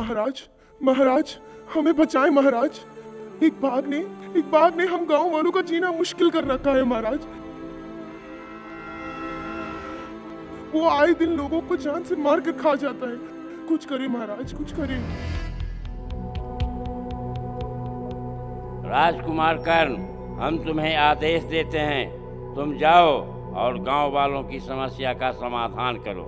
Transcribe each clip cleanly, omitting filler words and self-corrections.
महाराज, महाराज हमें बचाएं महाराज। एक बाघ ने हम गांव वालों का जीना मुश्किल कर रखा है महाराज। वो आए दिन लोगों को जान से मार कर खा जाता है। कुछ करें महाराज, कुछ करें। राजकुमार कर्ण, हम तुम्हें आदेश देते हैं, तुम जाओ और गांव वालों की समस्या का समाधान करो।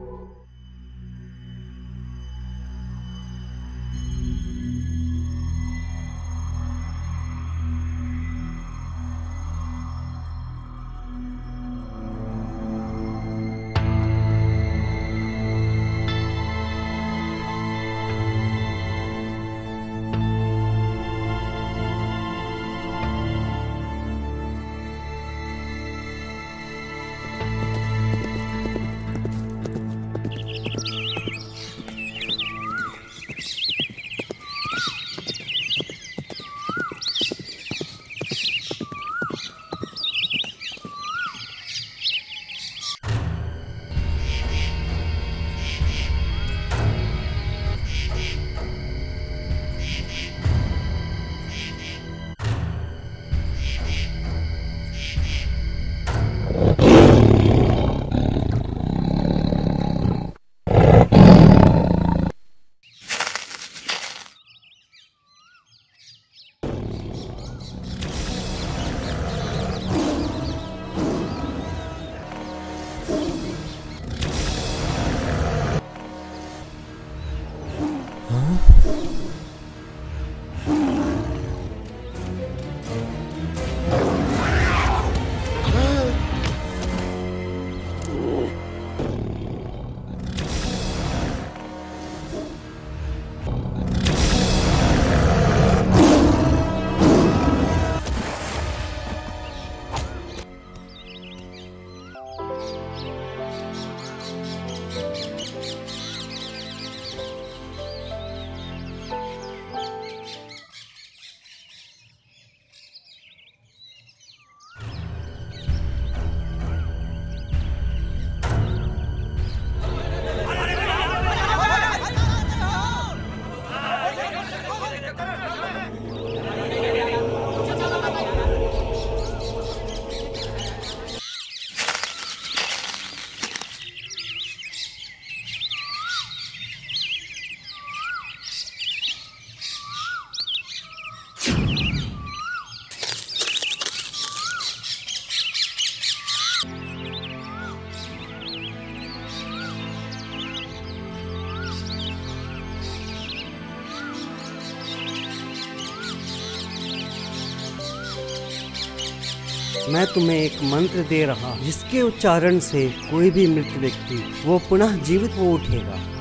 मैं तुम्हें एक मंत्र दे रहा जिसके उच्चारण से कोई भी मृत व्यक्ति वो पुनः जीवित हो उठेगा।